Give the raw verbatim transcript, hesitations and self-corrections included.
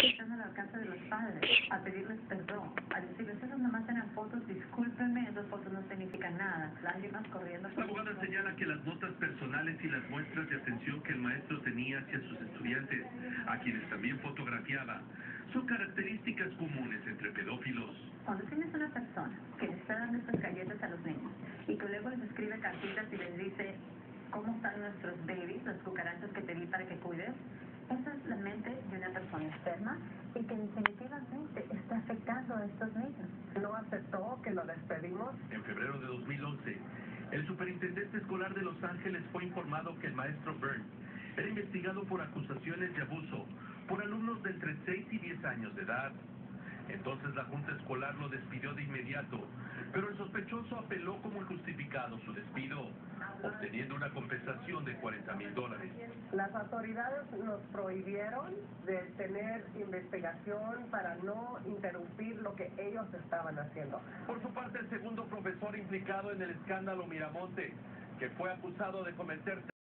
que están al alcance de los padres, a pedirles perdón, a decirles, esas nomás eran fotos, discúlpenme, esas fotos no significan nada, lágrimas corriendo. La abogada señala que las notas personales y las muestras de atención que el maestro tenía hacia sus estudiantes, a quienes también fotografiaba, son características comunes entre pedófilos. Cuando tienes una persona que le está dando estas galletas a los niños y que luego les escribe cartitas y les dice cómo están nuestros babies, las cucarachas que te di para que cuides, esa es la mente de una persona enferma y que definitivamente está afectando a estos niños. No aceptó que lo despedimos. En febrero de dos mil once, el superintendente escolar de Los Ángeles fue informado que el maestro Burns era investigado por acusaciones de abuso por alumnos de entre seis y diez años de edad. Entonces la junta escolar lo despidió de inmediato, pero el sospechoso apeló como injustificado su despido, obteniendo una compensación de cuarenta mil dólares. Las autoridades nos prohibieron de tener investigación para no interrumpir lo que ellos estaban haciendo. Por su parte, el segundo profesor implicado en el escándalo Miramonte, que fue acusado de cometer